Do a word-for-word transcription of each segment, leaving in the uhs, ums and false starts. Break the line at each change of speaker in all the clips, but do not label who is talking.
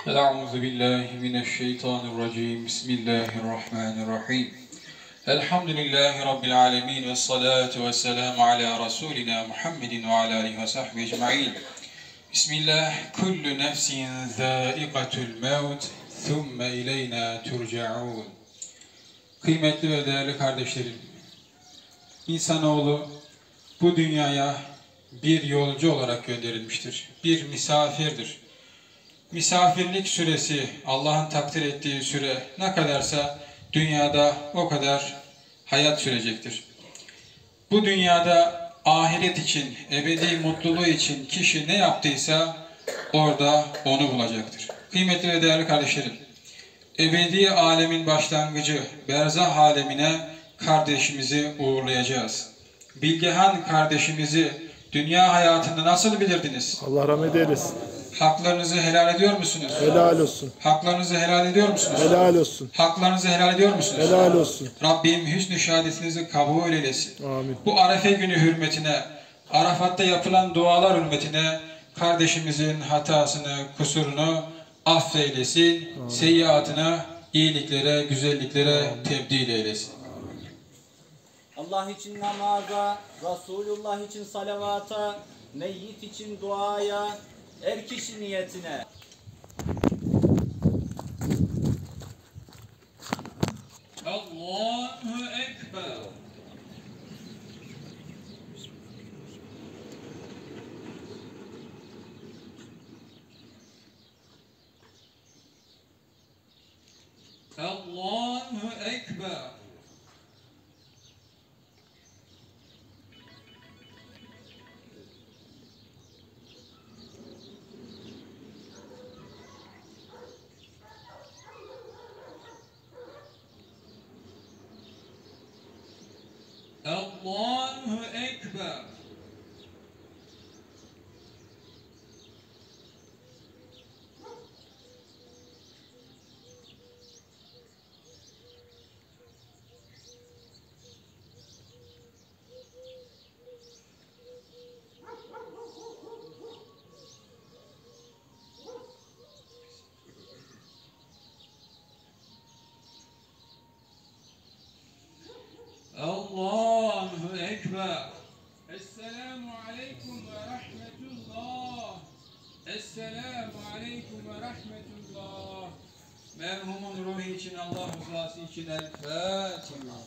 Euzu billahi mineşşeytanirracim. Bismillahirrahmanirrahim. Elhamdülillahi rabbil alamin ve salatu vesselamü ala rasulina Muhammedin ve ala alihi ve sahbihi ecmaîn. Bismillah. Kullu nefsin zâikatul mevt, thumme ileyna turcaun. Kıymetli ve değerli kardeşlerim, insanoğlu bu dünyaya bir yolcu olarak gönderilmiştir. Bir misafirdir. Misafirlik süresi, Allah'ın takdir ettiği süre ne kadarsa dünyada o kadar hayat sürecektir. Bu dünyada ahiret için, ebedi mutluluğu için kişi ne yaptıysa orada onu bulacaktır. Kıymetli ve değerli kardeşlerim, ebedi alemin başlangıcı berzah alemine kardeşimizi uğurlayacağız. Bilgehan kardeşimizi dünya hayatında nasıl bilirdiniz?
Allah rahmet eylesin.
Haklarınızı helal ediyor musunuz?
Helal olsun.
Haklarınızı helal ediyor musunuz?
Helal olsun.
Haklarınızı helal ediyor musunuz?
Helal olsun.
Rabbim hüsnü şehadetinizi kabul eylesin.
Amin.
Bu Arefe günü hürmetine, Arafat'ta yapılan dualar hürmetine kardeşimizin hatasını, kusurunu affeylesin. Amin. Seyyiatını iyiliklere, güzelliklere tebdil eylesin.
Allah için namaza, Resulullah için salavata, meyyit için duaya, er kişi niyetine.
Allahu Ekber. Allahu Ekber. Allahu Ekber. Allahu Ekber. Esselamu aleyküm ve rahmetullah. Esselamu aleyküm ve rahmetullah. Merhumun ruhu için, Allah rızası için El Fatiha.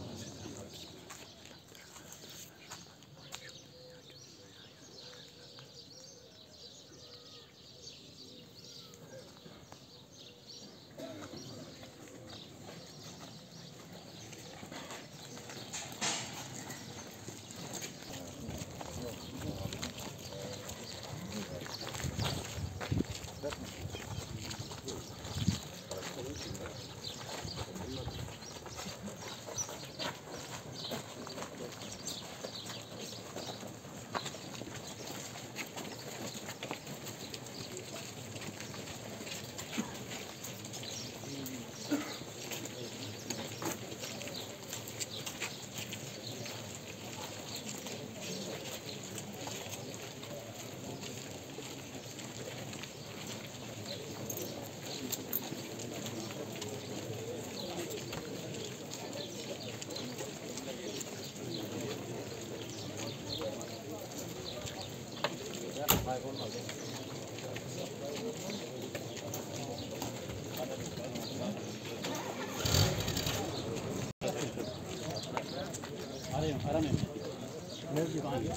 Arayayım, aramayayım. Ne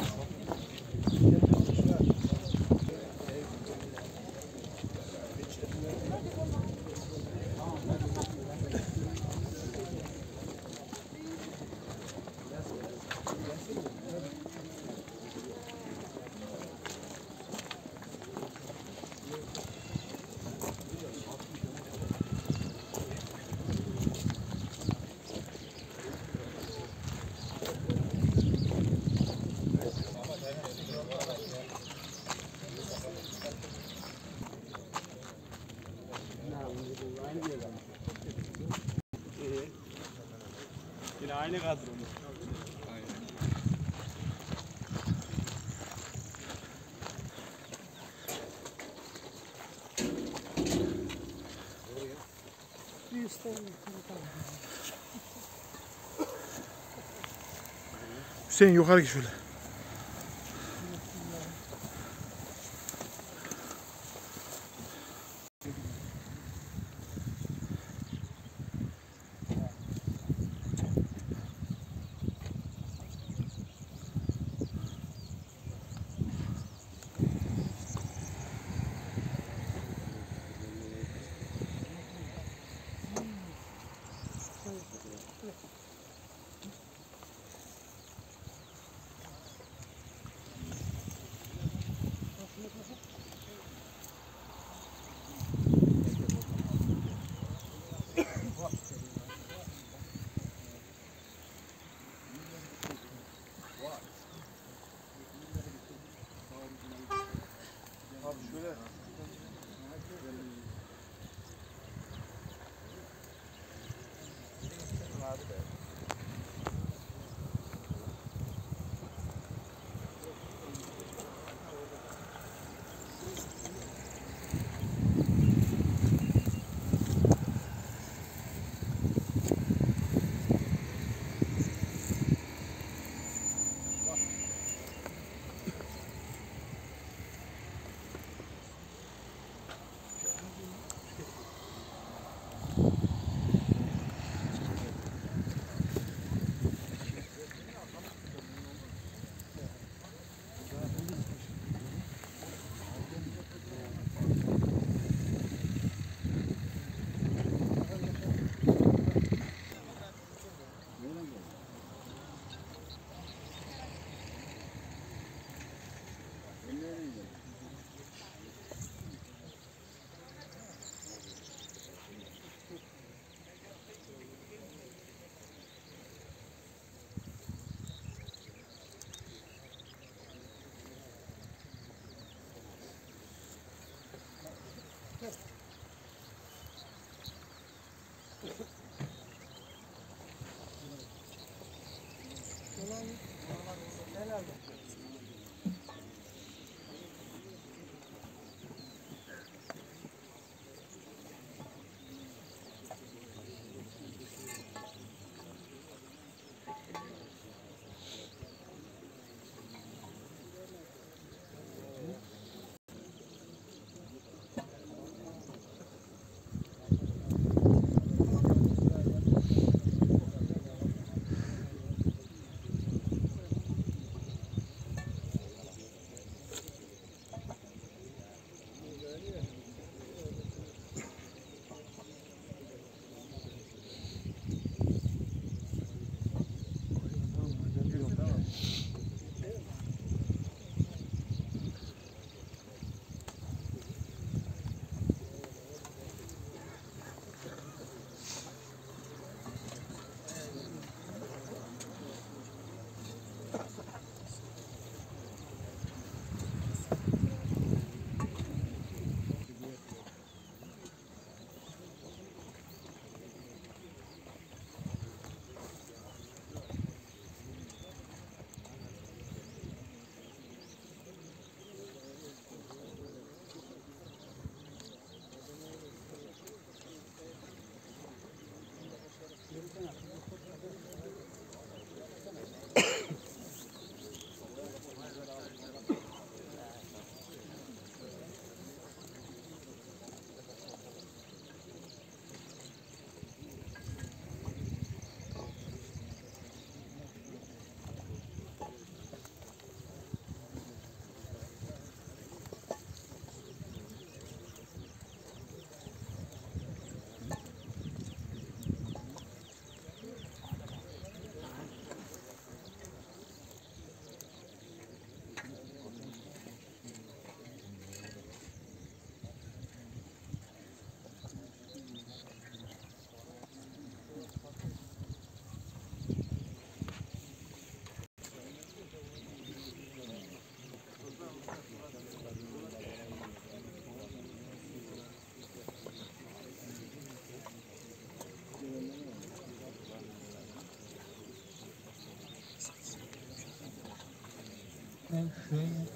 Yine aynı kadro mu? Aynen.
Hüseyin yukarı git şöyle.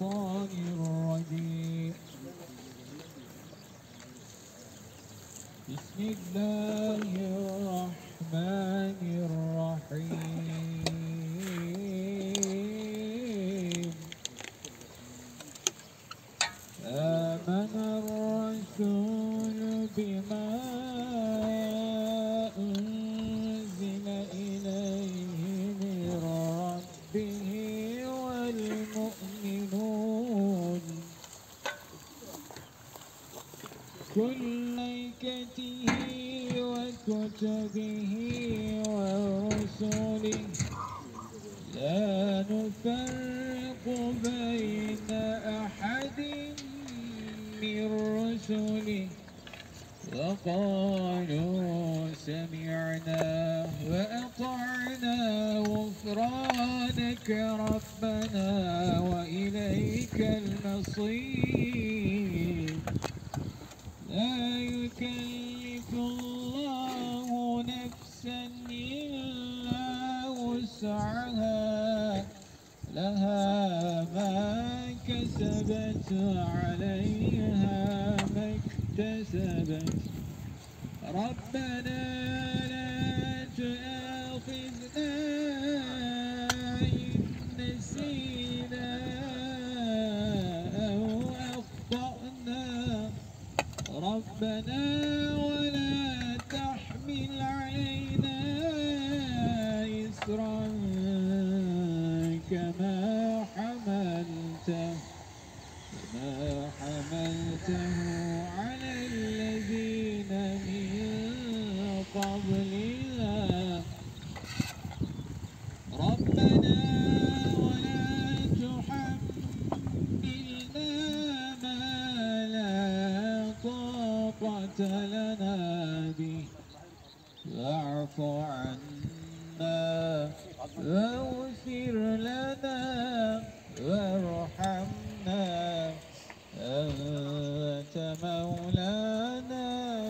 الشيطان الرجيم
بسم الله الرحمن الرحيم آمن الرسول بما أنزل إليه من ربه والمؤمنون كل ملائكته وكتبه ورسله لا نفرق بين أحد من رسله وقالوا سمعنا وأطعنا غفرانك ربنا وإليك المصير لا يكلف الله نفسا إلا وسعها لها ما كسبت وعليها ما اكتسبت ربنا لا تؤاخذنا إن نسينا أو أخطأنا ربنا ولا تحمل علينا إصرا كما حملته كما حملته على الذين من قبلنا ربنا ولا تحملنا ما لا طاقة لنا به واعف عنا واغفر لنا وارحمنا أنت مولانا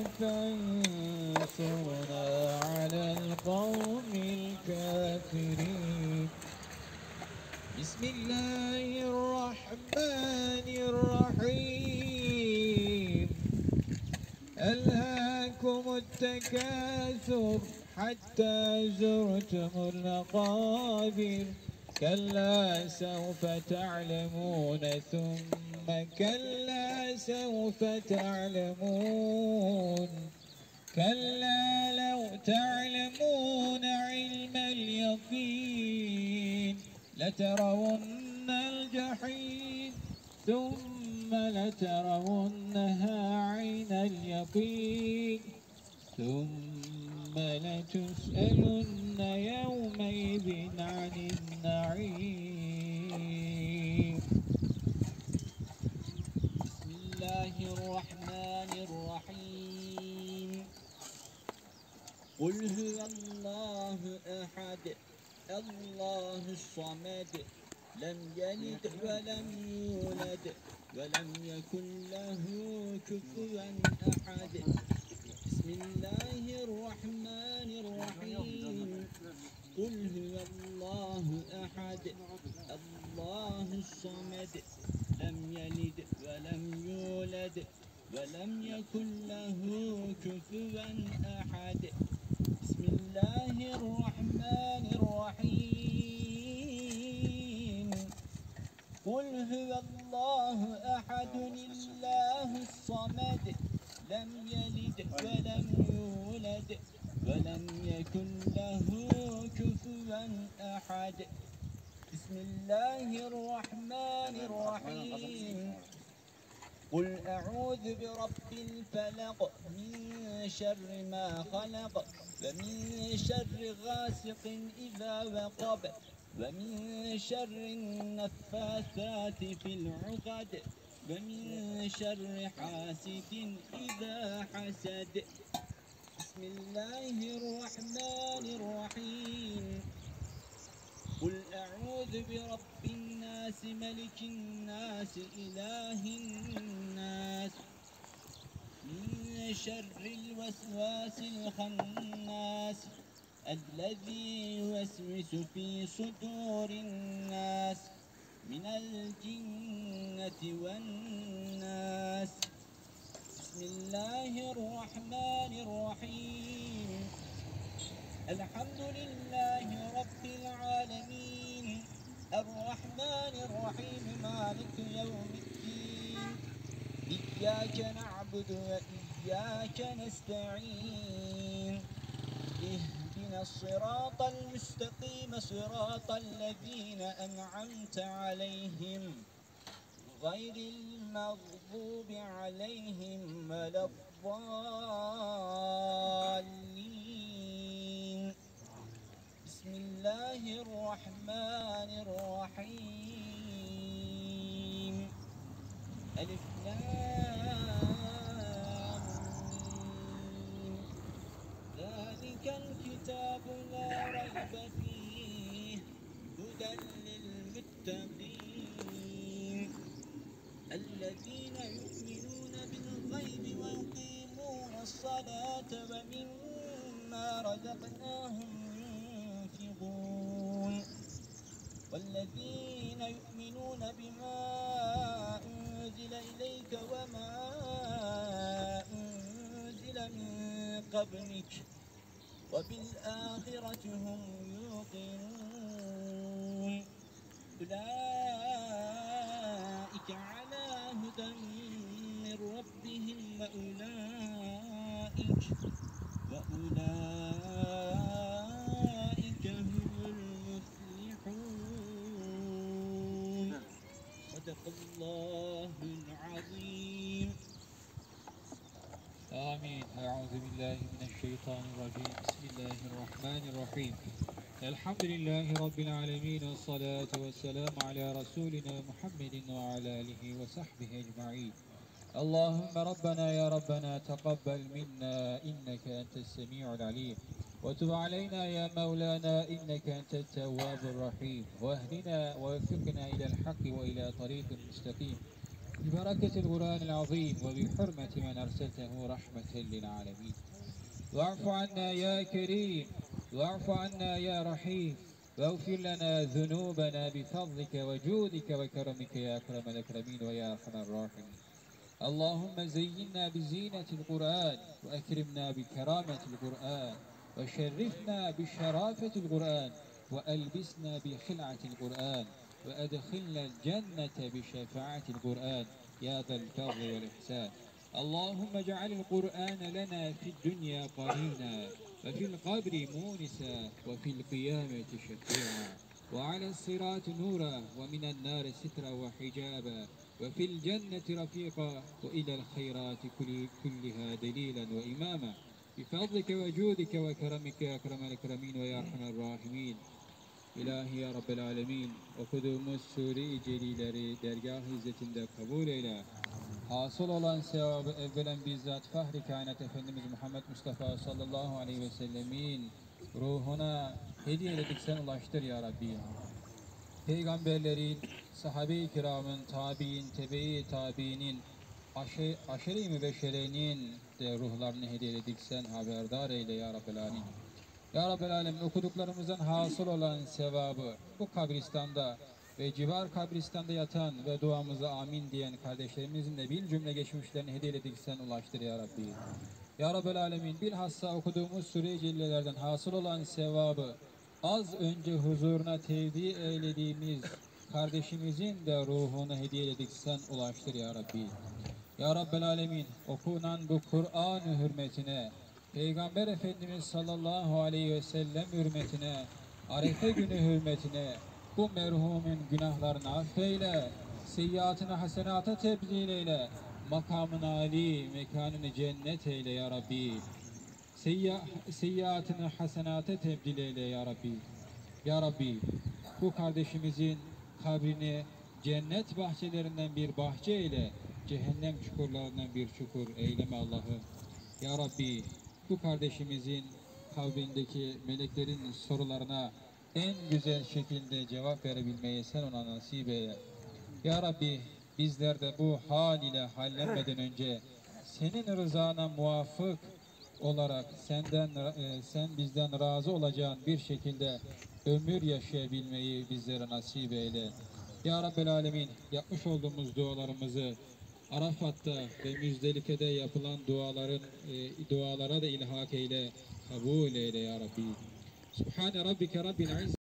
فانصرنا على القوم الكافرين بسم الله الرحمن الرحيم ألهاكم التكاثر حتى زرتم المقابر كلا سوف تعلمون ثم كلا سوف تعلمون كلا لو تعلمون علم اليقين لترون الجحيم ثم لترونها عين اليقين ثم لتسألن يومئذ عن النعيم بسم الله الرحمن الرحيم قل هو الله أحد الله الصمد لم يلد ولم يولد ولم يكن له كفوا أحد بسم الله الرحمن الرحيم قل هو الله أحد الله الصمد لم يلد ولم يولد ولم يكن له كفوا أحد بسم الله الرحمن الرحيم قل هو الله أحد الله الصمد لم يلد ولم يولد ولم يكن له كفوا أحد بسم الله الرحمن الرحيم قل أعوذ برب الفلق من شر ما خلق ومن شر غاسق إذا وقب ومن شر النفاثات في العقد ومن شر حاسد إذا حسد بسم الله الرحمن الرحيم قل أعوذ برب الناس ملك الناس إله الناس من شر الوسواس الخناس الذي يوسوس في صدور الناس من الجنة والناس بسم الله الله الرحمن الرحيم الحمد لله رب العالمين الرحمن الرحيم مالك يوم الدين إياك نعبد وإياك نستعين اهدنا الصراط المستقيم صراط الذين أنعمت عليهم غير المغضوب عليهم ولا الضالين بسم الله الرحمن الرحيم ألف لام ميم ذلك الكتاب لا ريب فيه هدى للمتقين الذين يؤمنون بالغيب ويقيمون الصلاة ومما رزقناهم ينفقون والذين يؤمنون بما أنزل إليك وما أنزل من قبلك وبالآخرة هم يوقنون أولئك على هدى من ربهم وأولئك وأولئك هم المفلحون صدق الله العظيم.
آمين. أعوذ بالله من الشيطان الرجيم. بسم الله الرحمن الرحيم. الحمد لله رب العالمين والصلاة والسلام على رسولنا محمد وعلى آله وصحبه أجمعين. اللهم ربنا يا ربنا تقبل منا إنك أنت السميع العليم وتب علينا يا مولانا إنك أنت التواب الرحيم واهدنا ووفقنا إلى الحق وإلى طريق مستقيم ببركة القرآن العظيم وبحرمة من أرسلته رحمة للعالمين. واعف عنا يا كريم واعف عنا يا رحيم واغفر لنا ذنوبنا بفضلك وجودك وكرمك يا أكرم الأكرمين ويا أرحم الراحمين. اللهم زينا بزينة القرآن وأكرمنا بكرامة القرآن وشرفنا بشرافة القرآن وألبسنا بخلعة القرآن وأدخلنا الجنة بشفاعة القرآن يا ذا الفضل والإحسان. اللهم اجعل القرآن لنا في الدنيا قرينا وفي القبر مونسا وفي القيامة شفيعا وعلى الصراط نورا ومن النار سترا وحجابا وفي الجنة رفيقا وإلى الخيرات كل كلها دليلا وإماما بفضلك وجودك وكرمك يا أكرم الأكرمين ويا أرحم الراحمين. İlahi ya Rabbel Alemin, okuduğumuz sure-i celileri dergâh izzetinde kabul eyle. Hasıl olan sevabı evvelen bizzat Fahri Kainat Efendimiz Muhammed Mustafa sallallahu aleyhi ve sellemin ruhuna hediye edip sen ulaştır ya Rabbi. Peygamberlerin, sahabe-i kiramın, tabi'in, tebe-i tabi'inin, aşe, aşere-i mübeşşerenin de ruhlarını hediye edip sen haberdar eyle ya Rabbel Alemin. Ya Rabbel Alemin, okuduklarımızdan hasıl olan sevabı bu kabristanda ve civar kabristanda yatan ve duamıza amin diyen kardeşlerimizin de bir cümle geçmişlerini hediye edip sen ulaştır ya Rabbi. Ya Rabbel Alemin, bilhassa okuduğumuz sure-i cellelerden hasıl olan sevabı az önce huzuruna tevdi eylediğimiz kardeşimizin de ruhuna hediye edip sen ulaştır ya Rabbi. Ya Rabbel Alemin, okunan bu Kur'an hürmetine, Peygamber Efendimiz sallallahu aleyhi ve sellem hürmetine, Arefe günü hürmetine bu merhumun günahlarını affeyle, seyyiatını hasenata tebdil eyle, makamını âli, mekanını cennet eyle ya Rabbi. Seyya, seyyiatını hasenata tebdil eyle ya Rabbi. Ya Rabbi, bu kardeşimizin kabrini cennet bahçelerinden bir bahçe eyle, cehennem çukurlarından bir çukur eyleme Allah'ım. Ya Rabbi, bu kardeşimizin kabrindeki meleklerin sorularına en güzel şekilde cevap verebilmeyi sen ona nasip eyle. Ya Rabbi, bizler de bu hal ile hallenmeden önce senin rızana muvafık olarak senden e, sen bizden razı olacağın bir şekilde ömür yaşayabilmeyi bizlere nasip eyle. Ya Rabbel Alemin, yapmış olduğumuz dualarımızı Arafat'ta ve Müzdelife'de yapılan duaların e, dualara da ilhak eyle, kabul eyle ya Rabbi. Subhane rabbike rabbil izz